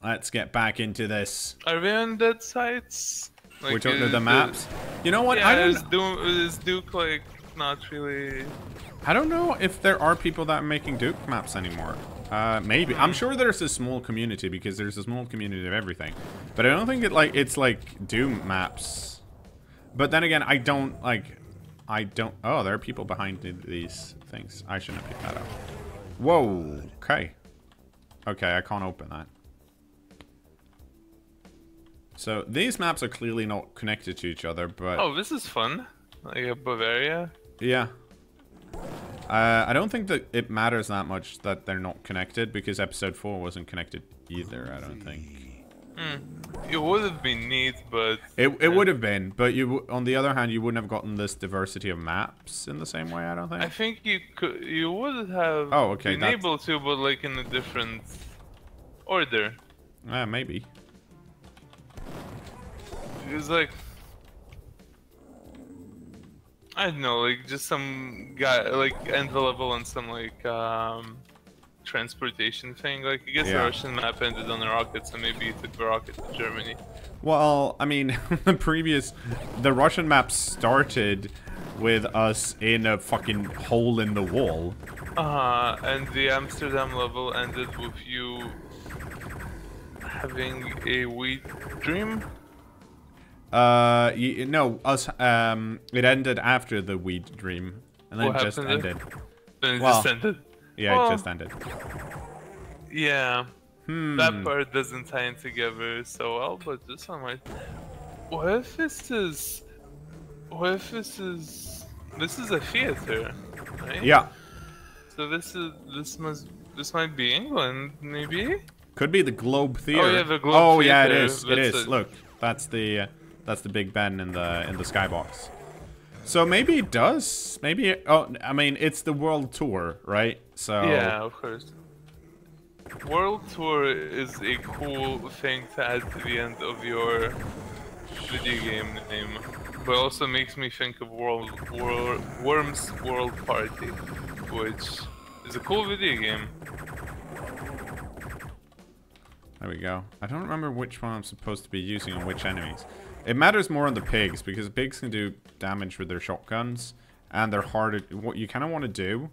Let's get back into this. Are we on dead sites? Like, Which are the maps? You know what? Yeah, I don't. is Duke like not really? I don't know if there are people that are making Duke maps anymore. Maybe. I'm sure there's a small community because there's a small community of everything. But I don't think it's like Doom maps. But then again, I don't. Oh, there are people behind these things. I shouldn't have picked that up. Whoa. Okay. Okay, I can't open that. So these maps are clearly not connected to each other, but... Oh, this is fun. Like a Bavaria. Yeah. I don't think that it matters that much that they're not connected, because episode 4 wasn't connected either, I don't think. It would have been neat, but... It would have been, but on the other hand, you wouldn't have gotten this diversity of maps in the same way, I don't think. I think you would have been able to, but like in a different order. Maybe. It's like, I don't know, like just some guy like end the level on some like transportation thing. Like I guess the Russian map ended on a rocket, so maybe you took the rocket to Germany. Well, I mean, the Russian map started with us in a fucking hole in the wall. And the Amsterdam level ended with you having a weed dream. No, us. It ended after the weed dream, and then it just ended. Then it just ended. Yeah, it just ended. Yeah. That part doesn't tie in together so well, but this one might. What if this is? What if this is? This is a theater, right? Yeah. So this might be England, maybe. Could be the Globe Theater. Oh yeah, the Globe Theater. Yeah, it is. It is. Look, that's the Big Ben in the skybox. So maybe it does. Maybe. I mean, it's the world tour, right? So. Yeah, of course. World tour is a cool thing to add to the end of your video game name, but also makes me think of Worms World Party, which is a cool video game. There we go. I don't remember which one I'm supposed to be using on which enemies. It matters more on the pigs, because pigs can do damage with their shotguns, and they're harder. What you kind of want to do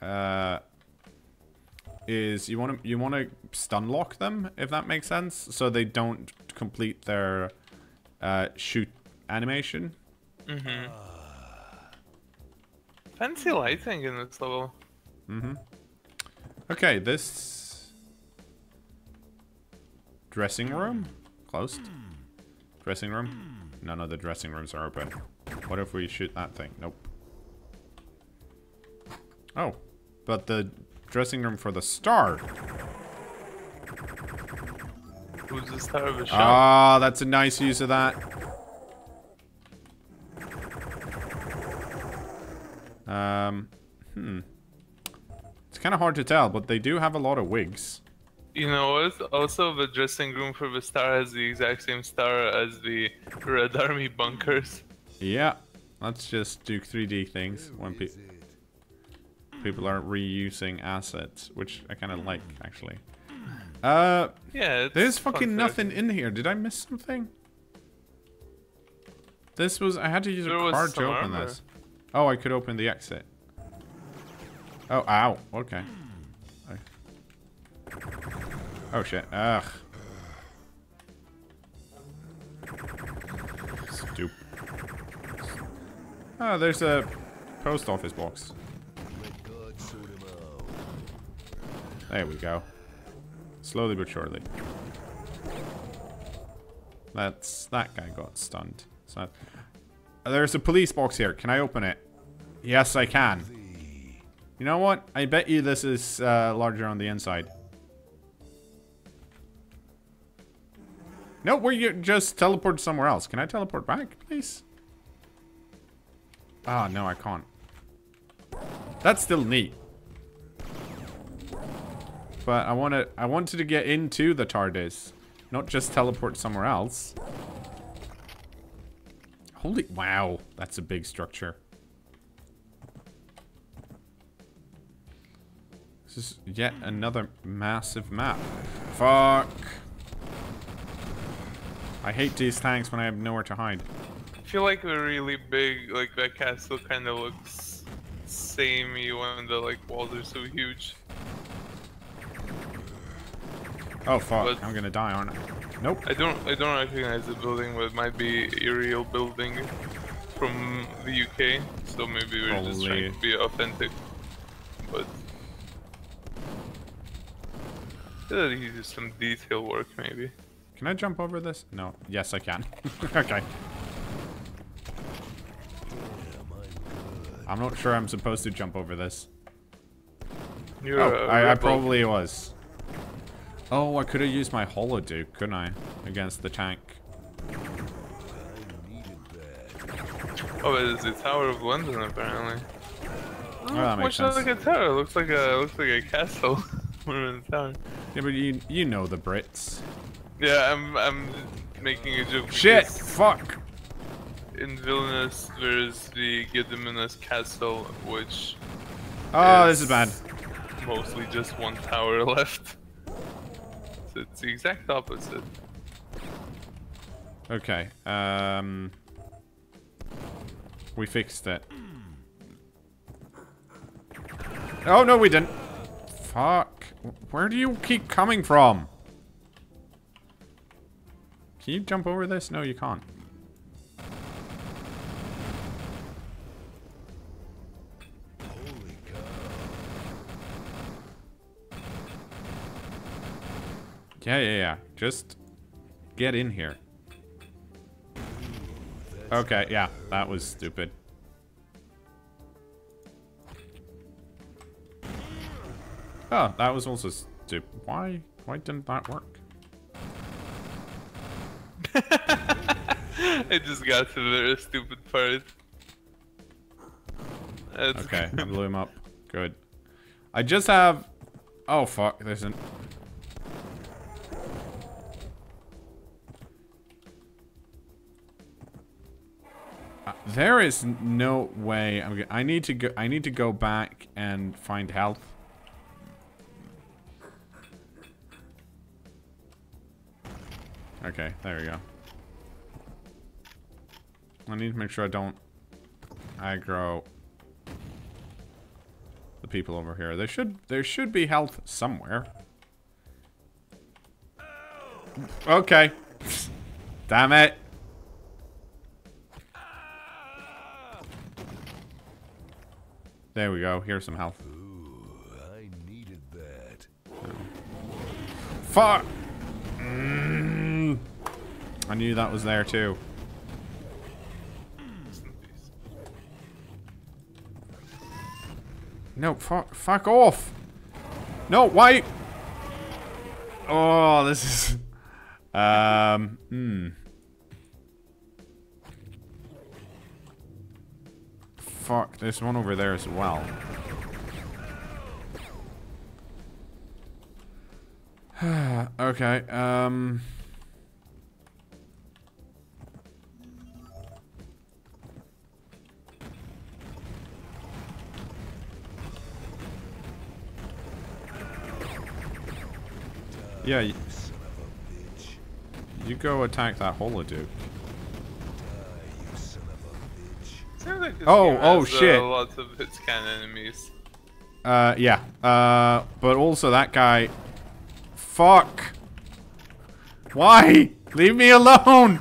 is you want to stun lock them, if that makes sense, so they don't complete their shoot animation. Fancy lighting in this level. Okay, this dressing room closed. Dressing room? None of the dressing rooms are open. What if we shoot that thing? Nope. Oh, but the dressing room for the star. Who's the star of the show? Ah, that's a nice use of that. It's kind of hard to tell, but they do have a lot of wigs. You know what? Also, the dressing room for the star has the exact same star as the Red Army bunkers. Yeah, let's just do 3D things when people are reusing assets, which I kind of like, actually. Yeah, there's fucking nothing in here. Did I miss something? This was... I had to use a card to open this. Oh, I could open the exit. Oh, ow. Okay. Oh, shit. Ugh. Stupid. Oh, there's a post office box. There we go. Slowly but surely. That guy got stunned. So, there's a police box here. Can I open it? Yes, I can. You know what? I bet you this is larger on the inside. No, we just teleport somewhere else. Can I teleport back, please? Ah, no, I can't. That's still neat. But I wanted to get into the TARDIS, not just teleport somewhere else. Holy, wow, that's a big structure. This is yet another massive map. Fuck. I hate these tanks when I have nowhere to hide. I feel like they're really big. Like that castle kind of looks samey when the like walls are so huge. Oh fuck! But I'm gonna die, aren't I? Nope. I don't recognize the building, but it might be a real building from the UK. So maybe we're just trying to be authentic. But I feel like he did some detail work, maybe. Can I jump over this? No. Yes, I can. Okay. I'm not sure I'm supposed to jump over this. I probably was. Oh, I could have used my Holo Duke, couldn't I? Against the tank. Oh, it is the Tower of London, apparently. Oh, that makes sense. Looks like a tower. Looks like a castle. We're in the tower. Yeah, but you know the Brits. Yeah, I'm making a joke. Shit! Fuck! In Vilnius, there's the Gediminas Castle, which. Oh, this is bad. Mostly just one tower left. So it's the exact opposite. Okay. We fixed it. Oh no, we didn't. Fuck. Where do you keep coming from? Can you jump over this? No, you can't. Holy cow. Yeah. Just get in here. Okay, yeah, that was stupid. Oh, that was also stupid. Why didn't that work? I just got to the stupid part. That's Okay, good. I blew him up. Good. I just have... Oh, fuck. There's an... there is no way. I need to go back and find health. Okay, there we go. I need to make sure I don't aggro the people over here. There should be health somewhere. Okay. Damn it. There we go. Here's some health. Ooh, I needed that. Fuck. I knew that was there too. No, fuck off. No, why? Oh, this is... Fuck, there's one over there as well. Okay, yeah, you go attack that Holo Duke. Sounds like this Oh, game oh has, shit. Lots of its kind of enemies. Yeah. But also that guy... Fuck! Why? Leave me alone!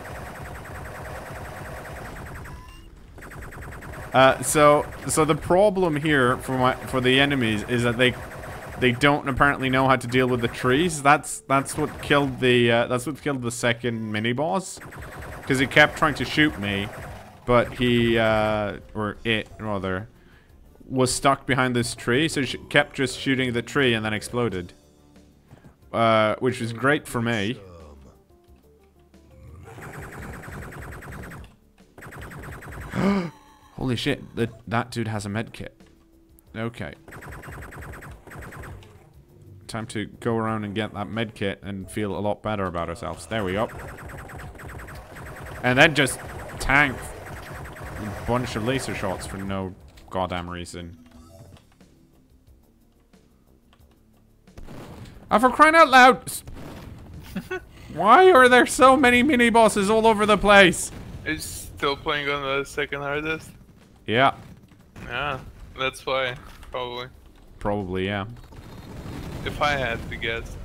So the problem here for the enemies is that they don't apparently know how to deal with the trees. That's what killed the second mini boss, because he kept trying to shoot me, but he or it rather was stuck behind this tree, so she kept just shooting the tree and then exploded, which was great for me. Holy shit, that dude has a med kit. Okay. Time to go around and get that med kit and feel a lot better about ourselves. There we go. And then just tank a bunch of laser shots for no goddamn reason. Oh, for crying out loud! Why are there so many mini bosses all over the place? It's still playing on the second hardest. Yeah, Yeah, that's why, probably. probably, yeah. If I had to guess.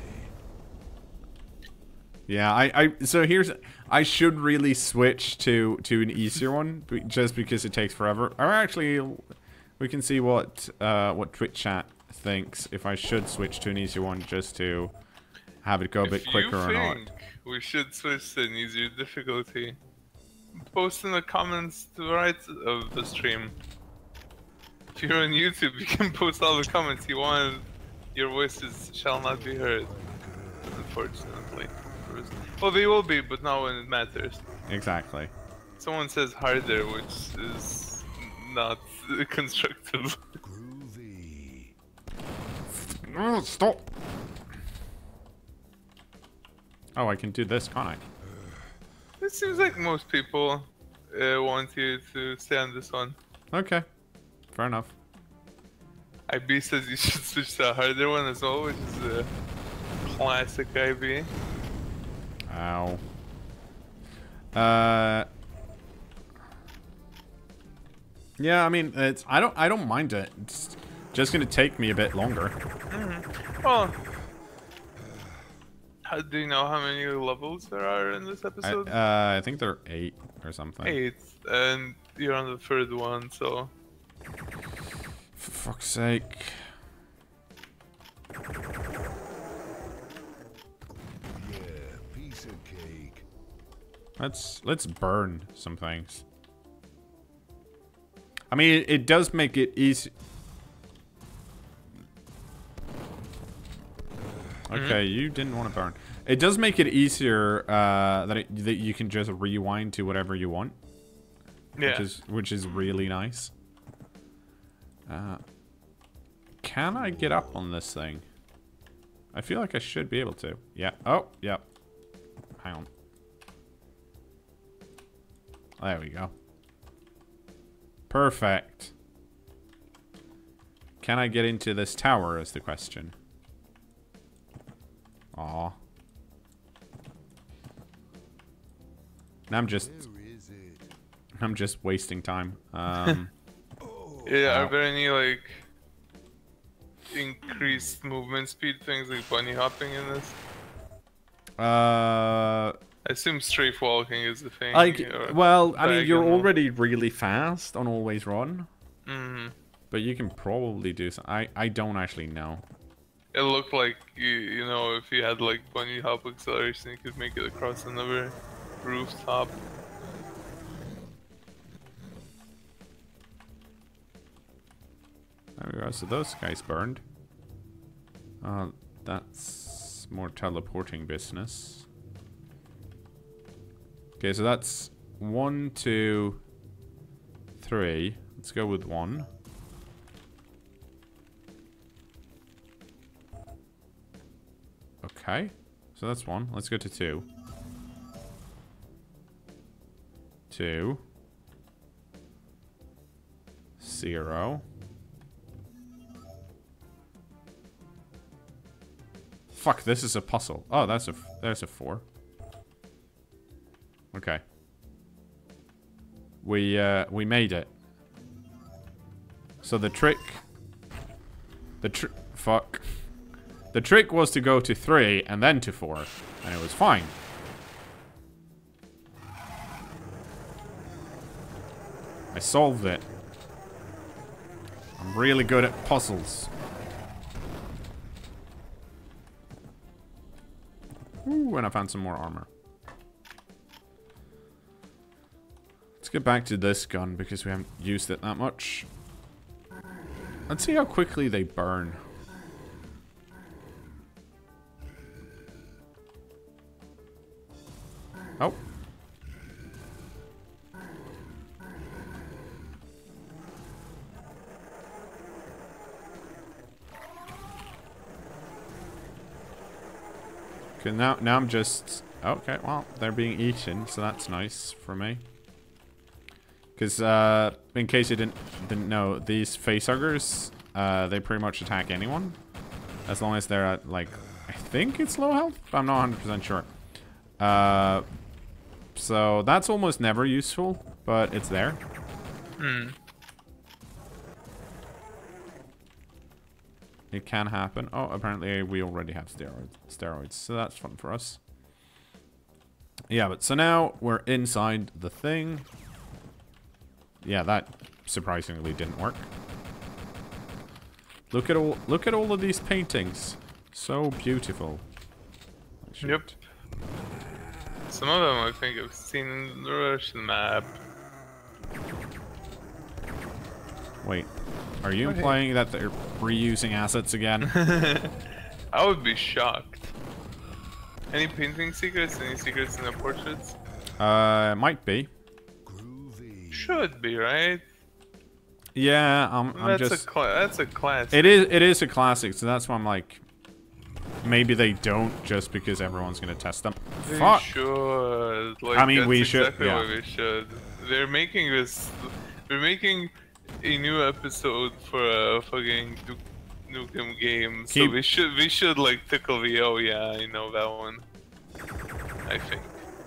Yeah, so here's, I should really switch to an easier one, just because it takes forever. Or actually, we can see what Twitch chat thinks if I should switch to an easier one, just to have it go a bit quicker or not. If you think we should switch to an easier difficulty, post in the comments to the right of the stream. If you're on YouTube, you can post all the comments you want. Your voices shall not be heard, unfortunately. Well, they will be, but not when it matters. Exactly. Someone says harder, which is not constructive. Groovy. Oh, stop. Oh, I can do this, can't I? It seems like most people want you to stay on this one. Okay. Fair enough. IB says you should switch to a harder one as well, which is a classic IB. Ow. Yeah, I mean, I don't mind it. It's just gonna take me a bit longer. Well, how do you know how many levels there are in this episode? I think there are 8 or something. 8, and you're on the 3rd one, so... For fuck's sake. Yeah, piece of cake. Let's burn some things. I mean, it does make it easy. Okay, you didn't want to burn. It does make it easier that you can just rewind to whatever you want. Yeah. Which is really nice. Can I get up on this thing? I feel like I should be able to. Yeah. Oh, yeah. Hang on. There we go. Perfect. Can I get into this tower is the question. Aw. Now I'm just wasting time. Yeah, are there any, like, increased movement speed things, like bunny hopping in this? I assume strafe walking is the thing. Well, I mean, you're diagonal. already really fast on Always Run. Mm-hmm. But you can probably do some. I don't actually know. It looked like, you know, if you had, like, bunny hop acceleration, you could make it across another rooftop. There we go. So those guys burned. That's more teleporting business. Okay, so that's 1, 2, 3. Let's go with 1. Okay, so that's 1. Let's go to 2. 2. 0. Fuck, this is a puzzle. Oh, there's a 4. Okay. We made it. So the trick was to go to 3 and then to 4, and it was fine. I solved it. I'm really good at puzzles. Ooh, and I found some more armor. Let's get back to this gun because we haven't used it that much. Let's see how quickly they burn. Oh. Okay, now I'm just... Okay, well, they're being eaten, so that's nice for me. Because, in case you didn't know, these facehuggers, they pretty much attack anyone. As long as they're at, like, I think it's low health, but I'm not 100% sure. So that's almost never useful, but it's there. Hmm. It can happen. Oh, apparently we already have steroids, so that's fun for us. Yeah, but so now we're inside the thing. Yeah, that surprisingly didn't work. Look at all of these paintings. So beautiful. Yep. Some of them I think I've seen in the Russian map. Wait, are you implying that they're reusing assets again? I would be shocked. Any painting secrets? Any secrets in the portraits? Might be. Groovy. Should be, right? Yeah, I'm That's just. that's a classic. It is a classic, so that's why I'm like, maybe they don't just because everyone's gonna test them. They Fuck. should. Like, I mean, that's we should, exactly yeah. what we should. They're making this. They're making a new episode for a fucking Nukem game. So we should like tickle the. Oh yeah, I know that one. I think.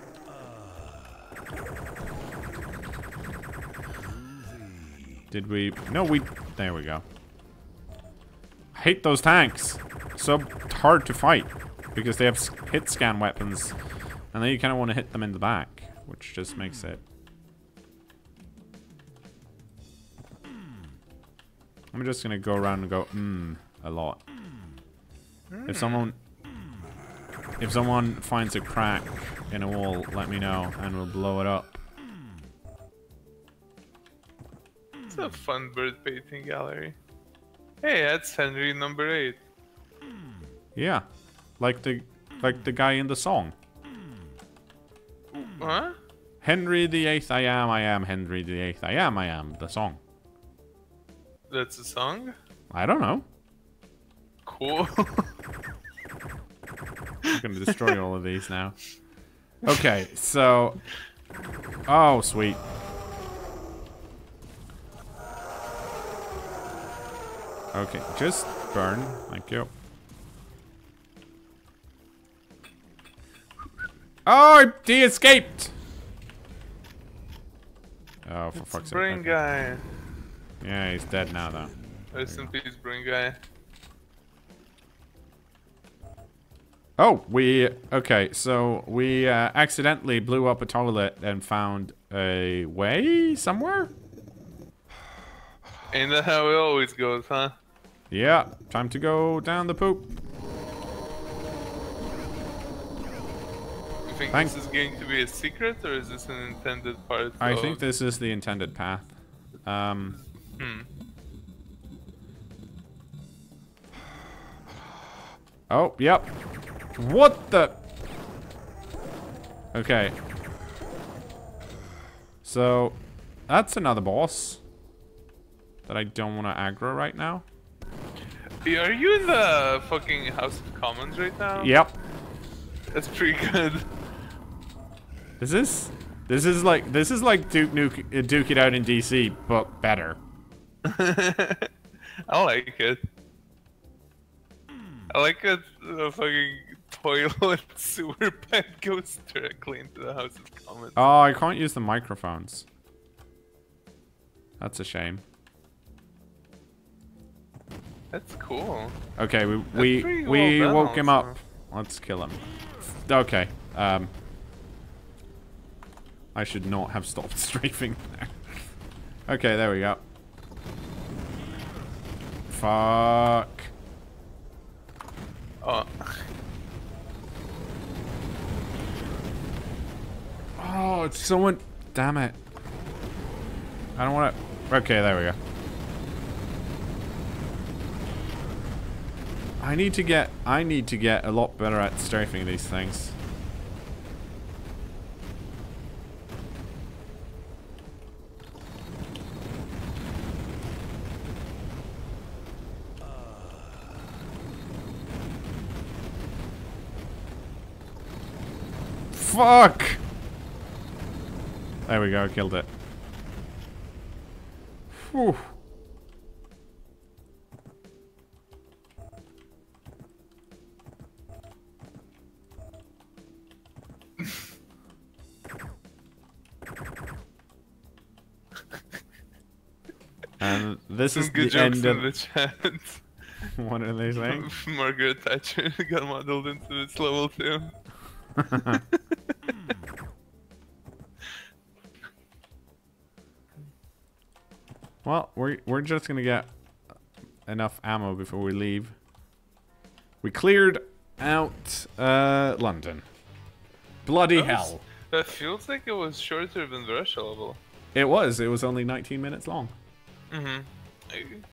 Did we? No, we. There we go. I hate those tanks. So hard to fight because they have hit scan weapons, and then you kind of want to hit them in the back, which just makes it. I'm just gonna go around and go a lot. If someone finds a crack in a wall, let me know and we'll blow it up. It's a fun bird painting gallery. Hey, that's Henry number 8. Yeah, like the guy in the song. Huh? Henry the Eighth, I am Henry the Eighth, I am the song. That's a song? I don't know. Cool. I'm gonna destroy all of these now. Okay, so. Oh, sweet. Okay, just burn. Thank you. Oh, he escaped! Oh, for fuck's sake. Brain Okay. guy. Yeah, he's dead now, though. Rest in peace, brain guy. Oh, okay, so we accidentally blew up a toilet and found a way somewhere? Ain't that how it always goes, huh? Yeah, time to go down the poop. You think Thanks. this is going to be a secret, or is this an intended part I of... think this is the intended path. Oh, yep. What the? Okay. So, that's another boss that I don't want to aggro right now. Yeah, are you in the fucking House of Commons right now? Yep. That's pretty good. This is like Duke It Out in DC, but better. I like it. I like it. The fucking toilet sewer pipe goes directly into the House of Commons. Oh, I can't use the microphones. That's a shame. That's cool. Okay, pretty we well woke him balanced, up. Let's kill him. Okay. I should not have stopped strafing there. Okay, there we go. Fuck. Oh. Oh, it's someone. Damn it. I don't want to. Okay, there we go. I need to get a lot better at strafing these things. Fuck! There we go, killed it. Whew. And this Some is good the jokes end in of... the chat. What are they saying? Margaret Thatcher got modeled into this level too. Well, we're just gonna get enough ammo before we leave. We cleared out London. Bloody hell. That feels like it was shorter than the Russia level. It was only 19 minutes long. Mm-hmm.